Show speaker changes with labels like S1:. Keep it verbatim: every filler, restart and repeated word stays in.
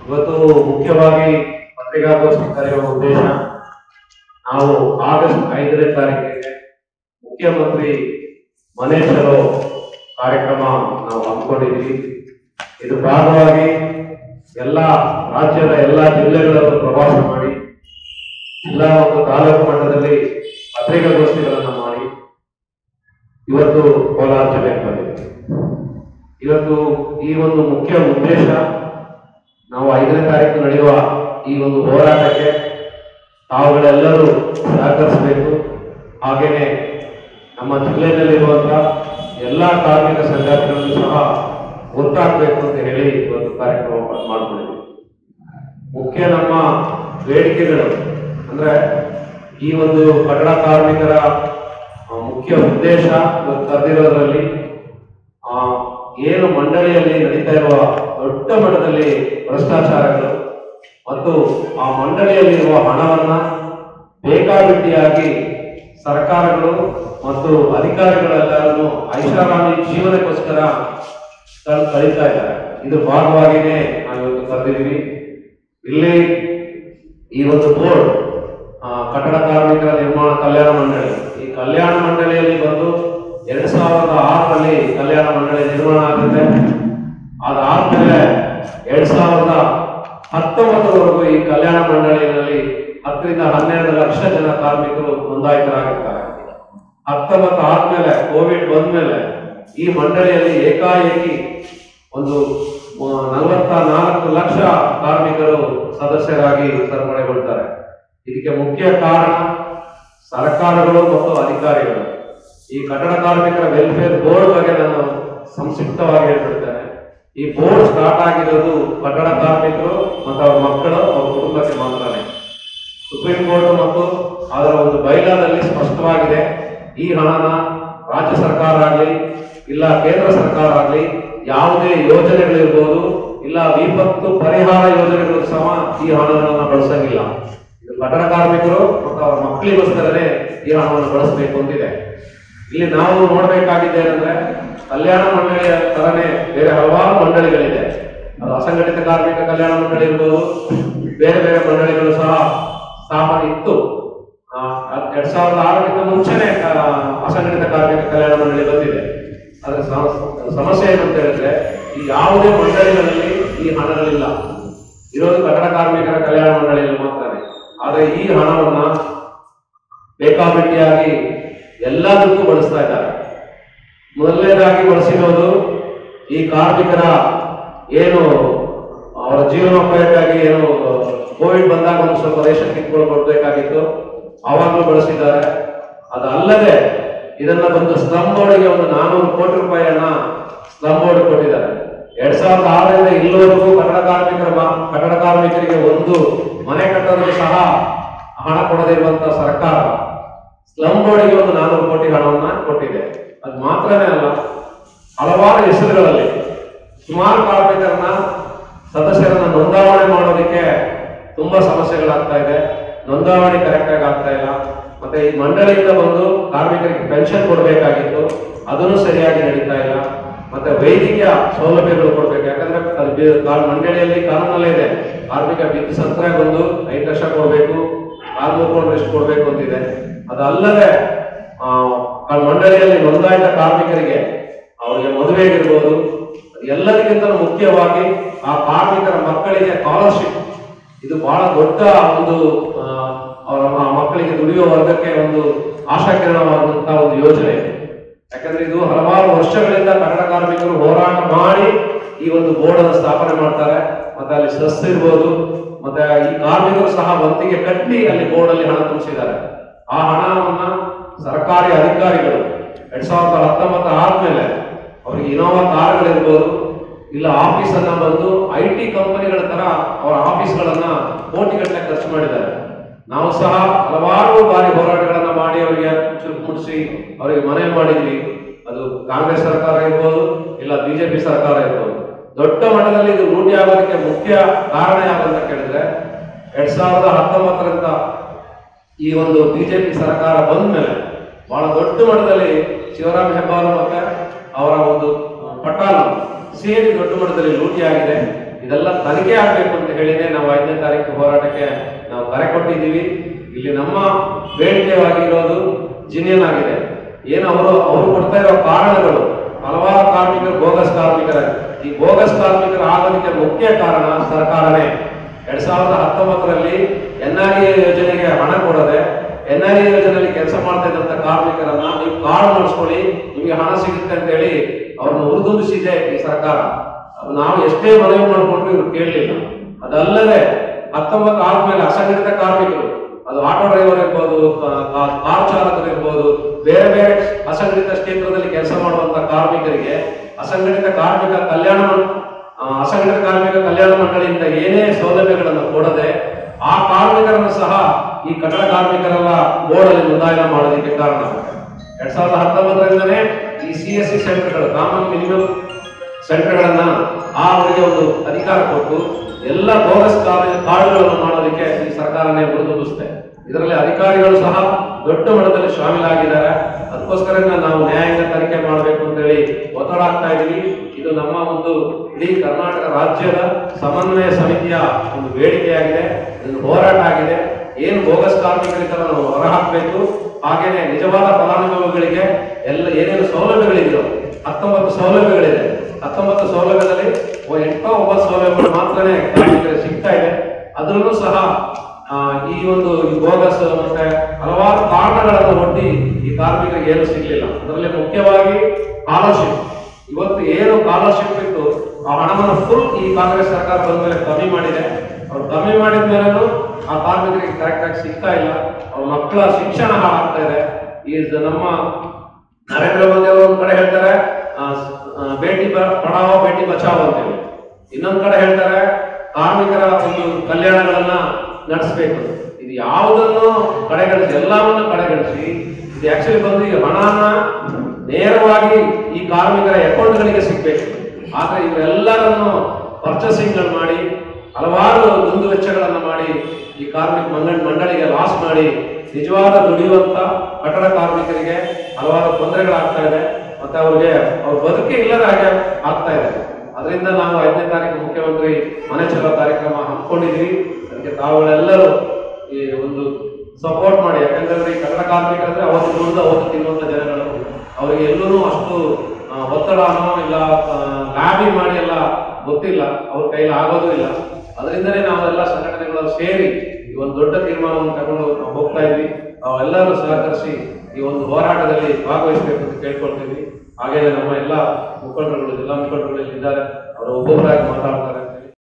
S1: ಇವತ್ತು ಮುಖ್ಯವಾಗಿ ಪತ್ರಿಕಾಗೋಷ್ಠಿ ಕರೆಯುವ ಉದ್ದೇಶ, ನಾವು ಆಗಸ್ಟ್ ಐದನೇ ತಾರೀಕಿಗೆ ಮುಖ್ಯಮಂತ್ರಿ ಮನೆ ಚಲೋ ಕಾರ್ಯಕ್ರಮ ನಾವು ಹಮ್ಮಿಕೊಂಡಿದ್ವಿ. ಇದು ಭಾಗವಾಗಿ ಎಲ್ಲ ರಾಜ್ಯದ ಎಲ್ಲ ಜಿಲ್ಲೆಗಳಲ್ಲೂ ಪ್ರವಾಸ ಮಾಡಿ ಜಿಲ್ಲಾ ಮತ್ತು ತಾಲೂಕು ಮಟ್ಟದಲ್ಲಿ ಪತ್ರಿಕಾಗೋಷ್ಠಿಗಳನ್ನು ಮಾಡಿ ಇವತ್ತು ಕೋಲಾರ ಜಿಲ್ಲೆಗೆ ಬಂದಿದೆ. ಇವತ್ತು ಈ ಒಂದು ಮುಖ್ಯ ಉದ್ದೇಶ, ನಾವು ಐದನೇ ತಾರೀಕು ನಡೆಯುವ ಈ ಒಂದು ಹೋರಾಟಕ್ಕೆ ತಾವುಗಳೆಲ್ಲರೂ ಸಹಕರಿಸಬೇಕು. ಹಾಗೇನೆ ನಮ್ಮ ಜಿಲ್ಲೆಯಲ್ಲಿರುವಂತಹ ಎಲ್ಲ ಕಾರ್ಮಿಕ ಸಂಘಟನೆಗಳನ್ನು ಸಹ ಒತ್ತಾಗಬೇಕು ಅಂತ ಹೇಳಿ ಇವತ್ತು ಕಾರ್ಯಕ್ರಮ ಮಾಡಿಕೊಂಡಿದ್ದೀವಿ. ಮುಖ್ಯ ನಮ್ಮ ಬೇಡಿಕೆಗಳು ಅಂದ್ರೆ ಈ ಒಂದು ಕಟ್ಟಡ ಕಾರ್ಮಿಕರ ಮುಖ್ಯ ಉದ್ದೇಶ ಇವತ್ತು ಕರೆದಿರೋದ್ರಲ್ಲಿ ಆ ಏನು ಮಂಡಳಿಯಲ್ಲಿ ನಡೀತಾ ಇರುವ ದೊಡ್ಡ ಮಟ್ಟದಲ್ಲಿ ಭ್ರಷ್ಟಾಚಾರಗಳು ಮತ್ತು ಆ ಮಂಡಳಿಯಲ್ಲಿರುವ ಹಣವನ್ನ ಬೇಕಾಬಿಟ್ಟಿಯಾಗಿ ಸರ್ಕಾರಗಳು ಮತ್ತು ಅಧಿಕಾರಿಗಳೆಲ್ಲರನ್ನು ಐಷಾರಾಮಿ ಜೀವನಕ್ಕೋಸ್ಕರ ಕಳೀತಾ ಇದ್ದಾರೆ. ಇದು ಭಾಗವಾಗಿನೇ ನಾವು ಇವತ್ತು ಕರೆದಿದ್ದೀವಿ. ಇಲ್ಲಿ ಈ ಒಂದು ಬೋರ್ಡ್ ಕಟ್ಟಡ ಕಾರ್ಮಿಕರ ನಿರ್ಮಾಣ ಕಲ್ಯಾಣ ಮಂಡಳಿ, ಈ ಕಲ್ಯಾಣ ಮಂಡಳಿಯಲ್ಲಿ ಬಂದು ಎರಡ್ ಸಾವಿರದ ಆರರಲ್ಲಿ ಕಲ್ಯಾಣ ಮಂಡಳಿ ನಿರ್ಮಾಣ ಆಗುತ್ತೆ. ಅದಾದ್ಮೇಲೆ ಎರಡ್ ಸಾವಿರದ ಹತ್ತೊಂಬತ್ತರವರೆಗೂ ಈ ಕಲ್ಯಾಣ ಮಂಡಳಿಯಲ್ಲಿ ಹತ್ತರಿಂದ ಹನ್ನೆರಡು ಲಕ್ಷ ಜನ ಕಾರ್ಮಿಕರು ನೋಂದಾಯಿತರಾಗಿರ್ತಾರೆ. ಹತ್ತೊಂಬತ್ತು ಆದ್ಮೇಲೆ ಕೋವಿಡ್ ಬಂದ್ಮೇಲೆ ಈ ಮಂಡಳಿಯಲ್ಲಿ ಏಕಾಏಕಿ ಒಂದು ನಲವತ್ತ ನಾಲ್ಕು ಲಕ್ಷ ಕಾರ್ಮಿಕರು ಸದಸ್ಯರಾಗಿ ಸೇರ್ಪಡೆಗೊಳ್ತಾರೆ. ಇದಕ್ಕೆ ಮುಖ್ಯ ಕಾರಣ ಸರ್ಕಾರಗಳು ಮತ್ತು ಅಧಿಕಾರಿಗಳು. ಈ ಕಟ್ಟಡ ಕಾರ್ಮಿಕರ ವೆಲ್ಫೇರ್ ಬೋರ್ಡ್ ಬಗ್ಗೆ ನಾನು ಸಂಕ್ಷಿಪ್ತವಾಗಿ ಹೇಳ್ಬಿಡ್ತೇನೆ. ಈ ಬೋರ್ಡ್ ಸ್ಟಾರ್ಟ್ ಆಗಿರೋದು ಕಟ್ಟಡ ಕಾರ್ಮಿಕರು ಮತ್ತು ಅವರ ಮಕ್ಕಳು ಅವರ ಕುಟುಂಬಕ್ಕೆ ಮಾತ್ರನೇ. ಸುಪ್ರೀಂ ಕೋರ್ಟ್ ಮತ್ತು ಅದರ ಒಂದು ಬೈಲಾದಲ್ಲಿ ಸ್ಪಷ್ಟವಾಗಿದೆ, ಈ ಹಣನ ರಾಜ್ಯ ಸರ್ಕಾರ ಆಗಲಿ ಇಲ್ಲ ಕೇಂದ್ರ ಸರ್ಕಾರ ಆಗಲಿ ಯಾವುದೇ ಯೋಜನೆಗಳಿರ್ಬೋದು ಇಲ್ಲ ವಿಪತ್ತು ಪರಿಹಾರ ಯೋಜನೆಗಳು ಸಹ ಈ ಹಣವನ್ನು ಬಳಸಂಗಿಲ್ಲ. ಇದು ಕಟ್ಟಡ ಕಾರ್ಮಿಕರು ಮತ್ತು ಅವರ ಮಕ್ಕಳಿಗೋಸ್ಕರನೇ ಈ ಹಣವನ್ನು ಬಳಸಬೇಕು ಅಂತಿದೆ. ಇಲ್ಲಿ ನಾವು ನೋಡ್ಬೇಕಾಗಿದೆ ಅಂದ್ರೆ ಕಲ್ಯಾಣ ಮಂಡಳಿಯ ತರನೇ ಬೇರೆ ಹಲವಾರು ಮಂಡಳಿಗಳಿದೆ. ಅದು ಅಸಂಘಟಿತ ಕಾರ್ಮಿಕ ಕಲ್ಯಾಣ ಮಂಡಳಿ ಇರ್ಬೋದು, ಬೇರೆ ಬೇರೆ ಮಂಡಳಿಗಳು ಸಹ ಸ್ಥಾಪನೆ ಇತ್ತು. ಎರಡ್ ಸಾವಿರದ ಆರರಿಂದ ಮುಂಚೆನೆ ಅಸಂಘಟಿತ ಕಾರ್ಮಿಕ ಕಲ್ಯಾಣ ಮಂಡಳಿ ಬಂದಿದೆ. ಅದರ ಸಮಸ್ಯೆ ಏನಂತ ಹೇಳಿದ್ರೆ ಈ ಯಾವುದೇ ಮಂಡಳಿಗಳಲ್ಲಿ ಈ ಹಣಗಳಿಲ್ಲ, ಇರೋದು ಕಟ್ಟಡ ಕಾರ್ಮಿಕರ ಕಲ್ಯಾಣ ಮಂಡಳಿಯಲ್ಲಿ ಮಾತ್ರನೇ. ಆದ್ರೆ ಈ ಹಣವನ್ನ ಬೇಕಾಬಿಟ್ಟಿಯಾಗಿ ಎಲ್ಲದಕ್ಕೂ ಬಳಸ್ತಾ ಇದ್ದಾರೆ. ಮೊದಲನೇದಾಗಿ ಬಳಸಿರೋದು ಈ ಕಾರ್ಮಿಕರ ಏನು ಅವರ ಜೀವನೋಪಾಯಕ್ಕಾಗಿ ಏನು ಕೋವಿಡ್ ಬಂದಾಗ ಒಂದು ಸ್ವಲ್ಪ ರೇಷನ್ ಕಿಟ್ಗಳು ಕೊಡ್ಬೇಕಾಗಿತ್ತು, ಆವಾಗಲೂ ಬಳಸಿದ್ದಾರೆ. ಅದಲ್ಲದೆ ಇದನ್ನ ಬಂದು ಸ್ಲಮ್ ಬೋರ್ಡ್ಗೆ ಒಂದು ನಾನೂರು ಕೋಟಿ ರೂಪಾಯಿಯನ್ನ ಸ್ಲಮ್ ಬೋರ್ಡ್ ಕೊಟ್ಟಿದ್ದಾರೆ. ಎರಡ್ ಸಾವಿರದ ಆರರಿಂದ ಇಲ್ಲಿವರೆಗೂ ಕಟ್ಟಡ ಕಾರ್ಮಿಕರ ಕಟ್ಟಡ ಕಾರ್ಮಿಕರಿಗೆ ಒಂದು ಮನೆ ಕಟ್ಟೋದಕ್ಕೆ ಸಹ ಹಣ ಕೊಡದಿರುವಂತಹ ಸರ್ಕಾರ ಸ್ಲಮ್ ಬೋರ್ಡ್ಗೆ ಒಂದು ನಾನೂರು ಕೋಟಿ ಹಣವನ್ನ ಕೊಟ್ಟಿದೆ. ಅದು ಮಾತ್ರನೇ ಅಲ್ಲ, ಹಲವಾರು ಹೆಸರುಗಳಲ್ಲಿ ಸುಮಾರು ಕಾರ್ಮಿಕರನ್ನ ಸದಸ್ಯರನ್ನ ನೋಂದಾವಣೆ ಮಾಡೋದಕ್ಕೆ ತುಂಬಾ ಸಮಸ್ಯೆಗಳಾಗ್ತಾ ಇದೆ. ನೋಂದಾವಣೆ ಕರೆಕ್ಟ್ ಆಗಿ ಆಗ್ತಾ ಇಲ್ಲ. ಮತ್ತೆ ಈ ಮಂಡಳಿಯಿಂದ ಬಂದು ಕಾರ್ಮಿಕರಿಗೆ ಪೆನ್ಷನ್ ಕೊಡಬೇಕಾಗಿತ್ತು, ಅದನ್ನು ಸರಿಯಾಗಿ ನಡೀತಾ ಇಲ್ಲ. ಮತ್ತೆ ವೈದ್ಯಕೀಯ ಸೌಲಭ್ಯಗಳು ಕೊಡ್ಬೇಕು. ಯಾಕಂದ್ರೆ ಅದು ಮಂಡಳಿಯಲ್ಲಿ ಕಾನೂನಲ್ಲೇ ಇದೆ, ಕಾರ್ಮಿಕ ಬಿದ್ದು ಸತ್ರ ಬಂದು ಐದು ಲಕ್ಷ ಕೊಡ್ಬೇಕು, ಕಾಲು ಮುರ್ಕೊಂಡು ಎಷ್ಟು ಕೊಡ್ಬೇಕು ಅಂತಿದೆ. ಅದಲ್ಲದೆ ಆ ಮಂಡಳಿಯಲ್ಲಿ ನೋಂದಾಯಿತ ಕಾರ್ಮಿಕರಿಗೆ ಅವರಿಗೆ ಮದುವೆಗಿರ್ಬೋದು, ಎಲ್ಲರಿಗಿಂತ ಮುಖ್ಯವಾಗಿ ಆ ಕಾರ್ಮಿಕರ ಮಕ್ಕಳಿಗೆ ಸ್ಕಾಲರ್ಶಿಪ್, ಇದು ಬಹಳ ದೊಡ್ಡ ಒಂದು ಅವರ ಮಕ್ಕಳಿಗೆ ದುಡಿಯುವ ವರ್ಗಕ್ಕೆ ಒಂದು ಆಶಾಕಿರಣವಾದಂತಹ ಒಂದು ಯೋಜನೆ. ಯಾಕಂದ್ರೆ ಇದು ಹಲವಾರು ವರ್ಷಗಳಿಂದ ಕನ್ನಡ ಕಾರ್ಮಿಕರು ಹೋರಾಟ ಮಾಡಿ ಈ ಒಂದು ಬೋರ್ಡ್ ಅನ್ನು ಸ್ಥಾಪನೆ ಮಾಡ್ತಾರೆ. ಮತ್ತೆ ಅಲ್ಲಿ ಸಸ್ ಇರ್ಬೋದು, ಮತ್ತೆ ಈ ಕಾರ್ಮಿಕರು ಸಹ ವಂತಿಗೆ ಕಟ್ಟಿ ಅಲ್ಲಿ ಬೋರ್ಡ್ ಅಲ್ಲಿ ಹಣ ತುಂಬಿಸಿದ್ದಾರೆ. ಆ ಹಣವನ್ನ ಸರ್ಕಾರಿ ಅಧಿಕಾರಿಗಳು ಎರಡ್ ಸಾವಿರದ ಹತ್ತೊಂಬತ್ತು ಆದ್ಮೇಲೆ ಅವ್ರಿಗೆ ಇನೋವಾ ಕಾರ್ಗಳಿರ್ಬೋದು ಇಲ್ಲ ಆಫೀಸ್ ಅನ್ನ ಬಂದು ಐ ಟಿ ಕಂಪನಿಗಳ ತರ ಅವರ ಆಫೀಸ್ಗಳನ್ನ ಕೋಟಿಗಟ್ಟಲೆ ಖರ್ಚು ಮಾಡಿದ್ದಾರೆ. ನಾವು ಸಹ ಹಲವಾರು ಬಾರಿ ಹೋರಾಟಗಳನ್ನ ಮಾಡಿ ಅವರಿಗೆ ಚುರುಕು ಮುಟ್ಟಿಸಿ ಅವರಿಗೆ ಮನೆ ಮಾಡಿದ್ವಿ. ಅದು ಕಾಂಗ್ರೆಸ್ ಸರ್ಕಾರ ಇರ್ಬೋದು ಇಲ್ಲ ಬಿಜೆಪಿ ಸರ್ಕಾರ ಇರ್ಬೋದು. ದೊಡ್ಡ ಮಟ್ಟದಲ್ಲಿ ಇದು ಲೂಟಿ ಆಗೋದಕ್ಕೆ ಮುಖ್ಯ ಕಾರಣ ಯಾವಂತ ಕೇಳಿದ್ರೆ ಎರಡ್ ಸಾವಿರದ ಹತ್ತೊಂಬತ್ತರಿಂದ ಈ ಒಂದು ಬಿಜೆಪಿ ಸರ್ಕಾರ ಬಂದ ಮೇಲೆ ಬಹಳ ದೊಡ್ಡ ಮಟ್ಟದಲ್ಲಿ ಶಿವರಾಮ್ ಹೆಬ್ಬಾರ್ ಮತ್ತೆ ಅವರ ಒಂದು ಪಟಾಲ್ ಸೇರಿ ದೊಡ್ಡ ಮಟ್ಟದಲ್ಲಿ ಲೂಟಿ ಆಗಿದೆ. ಇದೆಲ್ಲ ತನಿಖೆ ಆಗ್ಬೇಕು ಅಂತ ಹೇಳಿನೇ ನಾವು ಐದನೇ ತಾರೀಕು ಹೋರಾಟಕ್ಕೆ ನಾವು ಕರೆ ಕೊಟ್ಟಿದ್ದೀವಿ. ಇಲ್ಲಿ ನಮ್ಮ ಬೇಡಿಕೆವಾಗಿರೋದು ಜಿನಿಯನ್ ಆಗಿದೆ. ಏನು ಅವರು ಅವರು ಕೊಡ್ತಾ ಇರೋ ಕಾರಣಗಳು, ಹಲವಾರು ಕಾರ್ಮಿಕರು ಬೋಗಸ್ ಕಾರ್ಮಿಕರ. ಈ ಬೋಗಸ್ ಕಾರ್ಮಿಕರ ಆಗೋದಕ್ಕೆ ಮುಖ್ಯ ಕಾರಣ ಸರ್ಕಾರನೇ. ಎರಡ್ ಸಾವಿರದ ಹತ್ತೊಂಬತ್ತರಲ್ಲಿ ಎನ್ ಆರ್ ಇ ಯೋಜನೆಗೆ ಹಣ ಕೊಡದೆ ಎನ್ ಆರ್ ಇ ಯೋಜನೆಯಲ್ಲಿ ಕೆಲಸ ಮಾಡ್ತಾ ಇದ್ದಂತ ಕಾರ್ಮಿಕರನ್ನ ನೀವು ಕಾರ್ಡ್ ಮಾಡಿಸ್ಕೊಳ್ಳಿ, ನಿಮಗೆ ಹಣ ಸಿಗುತ್ತೆ ಅಂತ ಹೇಳಿ ಅವ್ರನ್ನ ಹುರಿದುಂಬಿಸಿದೆ ಈ ಸರ್ಕಾರ. ನಾವು ಎಷ್ಟೇ ಮನವಿ ಮಾಡಿಕೊಂಡ್ರು ಇವ್ರು ಕೇಳಲಿಲ್ಲ. ಅದಲ್ಲದೆ ಹತ್ತೊಂಬತ್ತು ಆದ್ಮೇಲೆ ಅಸಂಘಟಿತ ಕಾರ್ಮಿಕರು, ಅದು ಆಟೋ ಡ್ರೈವರ್ ಇರ್ಬೋದು, ಕಾರ್ ಚಾಲಕರು ಇರ್ಬೋದು, ಬೇರೆ ಬೇರೆ ಅಸಂಘಟಿತ ಕ್ಷೇತ್ರದಲ್ಲಿ ಕೆಲಸ ಮಾಡುವಂತ ಕಾರ್ಮಿಕರಿಗೆ ಅಸಂಘಟಿತ ಕಾರ್ಮಿಕ ಕಲ್ಯಾಣ ಅಸಂಘಟಿತ ಕಾರ್ಮಿಕ ಕಲ್ಯಾಣ ಮಂಡಳಿಯಿಂದ ಏನೇ ಸೌಲಭ್ಯಗಳನ್ನು ಕೊಡದೆ ಆ ಕಾರ್ಮಿಕರನ್ನು ಸಹ ಈ ಕಟ್ಟಡ ಕಾರ್ಮಿಕರೆಲ್ಲ ಬೋರ್ಡಲ್ಲಿ ನೋಂದಾಯಣೆ ಮಾಡೋದಕ್ಕೆ ಕಾರಣ. ಎರಡ್ ಸಾವಿರದ ಹತ್ತೊಂಬತ್ತರಿಂದನೇ ಈ ಸಿ ಎಸ್ ಸಿ ಸೆಂಟರ್ಗಳು, ಕಾಮನ್ ಮಿನಿಮಮ್ ಸೆಂಟರ್ಗಳನ್ನ ಆ ಅವರಿಗೆ ಒಂದು ಅಧಿಕಾರ ಕೊಟ್ಟು ಎಲ್ಲ ಬೋಗಸ್ ಕಾರ್ಡ್ಗಳನ್ನು ಮಾಡೋದಕ್ಕೆ ಈ ಸರ್ಕಾರನೇ ಹುರಿದುಂಬಿಸುತ್ತೆ. ಇದರಲ್ಲಿ ಅಧಿಕಾರಿಗಳು ಸಹ ದೊಡ್ಡ ಮಟ್ಟದಲ್ಲಿ ಶಾಮೀಲಾಗಿದ್ದಾರೆ. ಅದಕ್ಕೋಸ್ಕರ ನಾವು ನ್ಯಾಯಾಂಗ ತನಿಖೆ ಮಾಡಬೇಕು ಅಂತ ಹೇಳಿ ಒತ್ತಡ ಆಗ್ತಾ ಇದೀವಿ. ಇದು ನಮ್ಮ ಒಂದು ಇಡೀ ಕರ್ನಾಟಕ ರಾಜ್ಯದ ಸಮನ್ವಯ ಸಮಿತಿಯ ಒಂದು ಬೇಡಿಕೆಯಾಗಿದೆ, ಒಂದು ಹೋರಾಟ ಆಗಿದೆ. ಏನು ಬೋಗಸ್ ಕಾರ್ಮಿಕರಿದ್ದಾರೆ ನಾವು ಹೊರಹಾಕಬೇಕು. ಹಾಗೇನೆ ನಿಜವಾದ ಫಲಾನುಭವಿಗಳಿಗೆ ಎಲ್ಲ ಏನೇನು ಸೌಲಭ್ಯಗಳಿದೆಯೋ, ಹತ್ತೊಂಬತ್ತು ಸೌಲಭ್ಯಗಳಿದೆ, ಹತ್ತೊಂಬತ್ತು ಸೌಲಭ್ಯದಲ್ಲಿ ಎಂಟೋ ಒಂಬತ್ತು ಸೌಲಭ್ಯಗಳು ಮಾತ್ರನೇ ಕಾರ್ಮಿಕರಿಗೆ ಸಿಗ್ತಾ ಇದೆ. ಅದರಲ್ಲೂ ಸಹ ಈ ಒಂದು ಬೋಗಸ್ ಮತ್ತೆ ಹಲವಾರು ಕಾರಣಗಳನ್ನು ಒಡ್ಡಿ ಈ ಕಾರ್ಮಿಕರಿಗೆ ಏನು ಸಿಗ್ಲಿಲ್ಲ. ಅದರಲ್ಲಿ ಮುಖ್ಯವಾಗಿ ಸ್ಕಾಲರ್ಶಿಪ್. ಇವತ್ತು ಏನು ಸ್ಕಾಲರ್ಶಿಪ್ ಇತ್ತು ಆ ಹಣವನ್ನು ಫುಲ್ ಈ ಕಾಂಗ್ರೆಸ್ ಸರ್ಕಾರ ಬಂದ ಮೇಲೆ ಕಮ್ಮಿ ಮಾಡಿದೆ. ಅವ್ರು ಕಮ್ಮಿ ಮಾಡಿದ ಮೇಲೂ ಆ ಕಾರ್ಮಿಕರಿಗೆ ಕರೆಕ್ಟ್ ಆಗಿ ಸಿಗ್ತಾ ಇಲ್ಲ. ಅವ್ರ ಮಕ್ಕಳ ಶಿಕ್ಷಣ ಹಾಳಾಗ್ತಾ ಇದೆ. ಈ ನಮ್ಮ ನರೇಂದ್ರ ಮೋದಿ ಅವರು ಒಂದ್ ಕಡೆ ಹೇಳ್ತಾರೆ ಬೇಟಿ ಪಢಾವೋ ಬೇಟಿ ಬಚಾವೋ ಅಂತೇಳಿ, ಇನ್ನೊಂದ್ ಕಡೆ ಹೇಳ್ತಾರೆ ಕಾರ್ಮಿಕರ ಒಂದು ಕಲ್ಯಾಣಗಳನ್ನ ನಡೆಸಬೇಕು. ಇದು ಯಾವುದನ್ನು ಕಡೆಗಣಿಸಿ ಎಲ್ಲವನ್ನ ಕಡೆಗಣಿಸಿ ಇದು ಆಕ್ಚುಲಿ ಬಂದು ಈ ಹಣನ ನೇರವಾಗಿ ಈ ಕಾರ್ಮಿಕರ ಅಕೌಂಟ್ಗಳಿಗೆ ಸಿಗ್ಬೇಕು. ಆದ್ರೆ ಇವರೆಲ್ಲರನ್ನು ಪರ್ಚೇಸಿಂಗ್ ಮಾಡಿ ಹಲವಾರು ದುಂದು ವೆಚ್ಚಗಳನ್ನ ಮಾಡಿ ಈ ಕಾರ್ಮಿಕ ಮಂಡಳಿಗೆ ಲಾಸ್ ಮಾಡಿ ನಿಜವಾದ ದುಡಿಯುವಂತ ಕಟ್ಟಡ ಕಾರ್ಮಿಕರಿಗೆ ಹಲವಾರು ತೊಂದರೆಗಳಾಗ್ತಾ ಇದೆ. ಮತ್ತೆ ಅವ್ರಿಗೆ ಅವ್ರ ಬದುಕೇ ಇಲ್ಲದ ಹಾಗೆ ಆಗ್ತಾ ಇದೆ. ಅದರಿಂದ ನಾವು ಐದನೇ ತಾರೀಕು ಮುಖ್ಯಮಂತ್ರಿ ಮನೆ ಚಲೋ ಕಾರ್ಯಕ್ರಮ ಹಮ್ಮಿಕೊಂಡಿದ್ವಿ. ಅದಕ್ಕೆ ತಾವುಗಳೆಲ್ಲರೂ ಈ ಒಂದು ಸಪೋರ್ಟ್ ಮಾಡಿ. ಯಾಕಂದ್ರೆ ಈ ಕನ್ನಡ ಕಾರ್ಮಿಕರಂದ್ರೆ ಅವತ್ತು ದುಡಿದು ಅವತ್ತು ತಿನ್ನುವಂತ ಜನಗಳು, ಅವರಿಗೆ ಎಲ್ಲೂ ಅಷ್ಟು ಒತ್ತಡನೋ ಇಲ್ಲ ಲಾಬಿ ಮಾಡಿ ಎಲ್ಲ ಗೊತ್ತಿಲ್ಲ, ಅವ್ರ ಕೈಲಿ ಆಗೋದು ಇಲ್ಲ. ಅದರಿಂದನೇ ನಾವೆಲ್ಲ ಸಂಘಟನೆಗಳು ಸೇರಿ ಈ ಒಂದು ದೊಡ್ಡ ತೀರ್ಮಾನವನ್ನು ತಗೊಂಡು ನಾವು ಹೋಗ್ತಾ ಇದ್ವಿ. ನಾವೆಲ್ಲರೂ ಸಹಕರಿಸಿ ಈ ಒಂದು ಹೋರಾಟದಲ್ಲಿ ಭಾಗವಹಿಸಬೇಕು ಅಂತ ಕೇಳ್ಕೊಳ್ತೀವಿ. ಹಾಗೆ ನಮ್ಮ ಎಲ್ಲ ಮುಖಂಡರುಗಳು, ಜಿಲ್ಲಾ ಮುಖಂಡರುಗಳು ಇದ್ದಾರೆ, ಅವರು ಒಬ್ಬೊಬ್ಬರಾಗಿ ಮಾತಾಡ್ತಾರೆ.